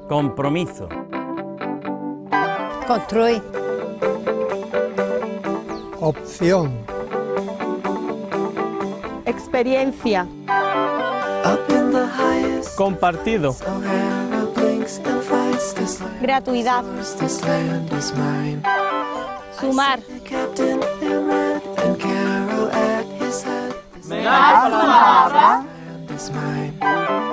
Compromiso. Construir. Opción. Experiencia. Compartido. Gratuidad. Sumar. ¿Me das palabra?